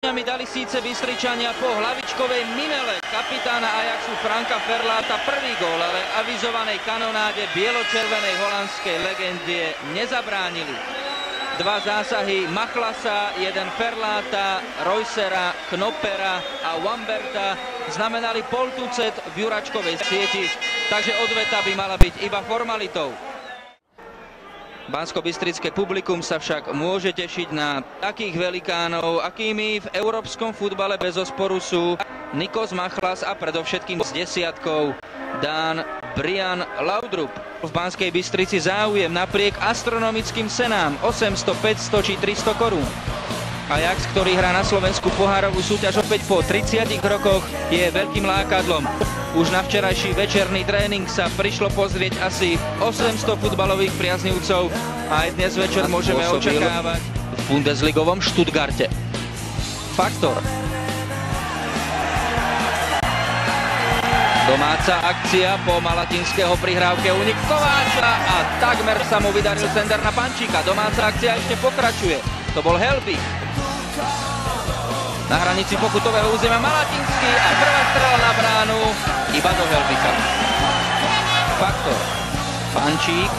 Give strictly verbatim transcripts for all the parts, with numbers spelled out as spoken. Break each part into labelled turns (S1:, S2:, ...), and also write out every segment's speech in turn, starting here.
S1: nožami dali síce Bystričania po hlavičkovej minele kapitána Ajaxu Franka Ferláta prvý gól, ale avizovanej kanonáde bielo-červenej holandskej legendie nezabránili. Dva zásahy Machlasa, jeden Ferláta, Reusera, Knopera a Wamberta znamenali poltucet v Juračkovej sieti, takže odveta by mala byť iba formalitou. Banskobystrické publikum sa však môže tešiť na takých velikánov, akými v európskom futbale bezosporu sú Nikos Machlas a predovšetkým s desiatkou Dán Brian Laudrup. V Banskej Bystrici záujem napriek astronomickým cenám osemsto, päťsto či tristo korún. Ajax, ktorý hrá na Slovensku pohárovú súťaž opäť po tridsiatich rokoch, je veľkým lákadlom. Už na včerajší večerný tréning sa prišlo pozrieť asi osemsto futbalových priaznivcov a aj dnes večer môžeme očakávať v Bundesligovom Stuttgarte. Faktor. Domáca akcia po Malatinského prihrávke únik Kováča a takmer sa mu vydaril sender na Pančíka. Domáca akcia ešte pokračuje. To bol Helbig. Na hranici pokutového územia Malatinský a prvá strela na bránu iba do Helbika. Faktor. Pančík.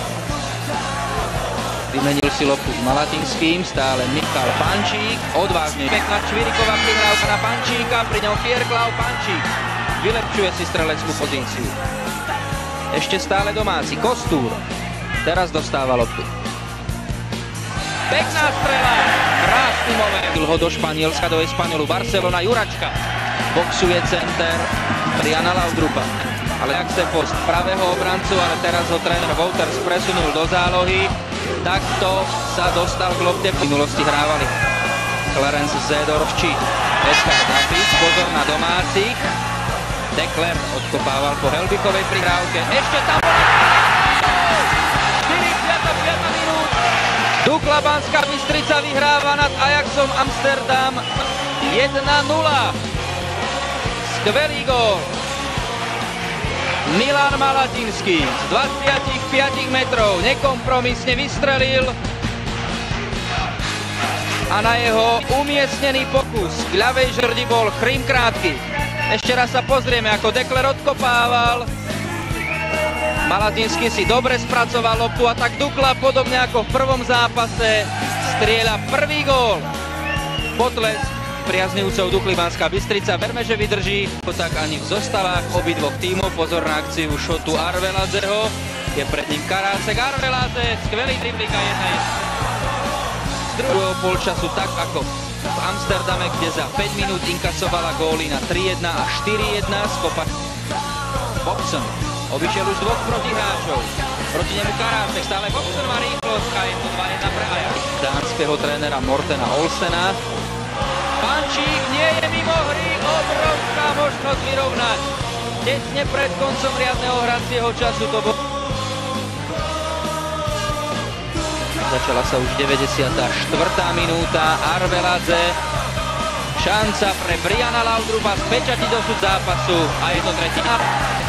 S1: Vymenil si loptu s Malatinským, stále Michal Pančík. Odvážne. Pekná Čviriková prihrávka na Pančíka, pri ňom Fierklav Pančík. Vylepšuje si streleckú pozíciu. Ešte stále domáci. Kostúr. Teraz dostáva loptu. Pekná strela. Krásny moment. Dlho do Španielska, do Espaňolu. Barcelona, Juračka. Boxuje center Briana Laudrupa. Ale ak sa post pravého obrancu, ale teraz ho tréner Wouters presunul do zálohy. Takto sa dostal k lopte. V minulosti hrávali Clarence Seedorf či Edgar Davids. Pozor na domácich. Dekler odkopával po Helbikovej prihrávke. Ešte tam bola... štyridsiata piata minút. Dukla Banská Bystrica vyhráva nad Ajaxom Amsterdam jeden nula. Skvelý gól. Milan Malatinský z dvadsaťpäť metrov nekompromisne vystrelil a na jeho umiestnený pokus k ľavej žrdi bol Chrím krátky. Ešte raz sa pozrieme, ako Dekler odkopával. Malatinský si dobre spracoval loptu a tak Dukla, podobne ako v prvom zápase, strieľa prvý gól. Potlesk priaznivcov Dukly Banská Bystrica. Verme, že vydrží. Tak ani v zostavách obidvoch tímov. Pozor na akciu šotu Arveladzeho. Je pred ním Karácek. Arveladze, skvelý dribling a jedna. Z druhého polčasu tak ako v Amsterdame, kde za päť minút inkasovala góly na tri jedna a štyri jedna. Skopa Bobson obišiel už dvoch protihráčov. Proti nemu Karácek, stále Bobson má rýchlosť a je to dva jedna pre Ajax. Dánskeho trénera Mortena Olsena. Pančík nie je mimo hry, obrovská možnosť vyrovnať. Tesne pred koncom riadneho hracieho času to bol. Začala sa už deväťdesiata štvrtá minúta. Arveladze. Šanca pre Briana Laudrupa spečatiť dosud zápasu a je to tretí.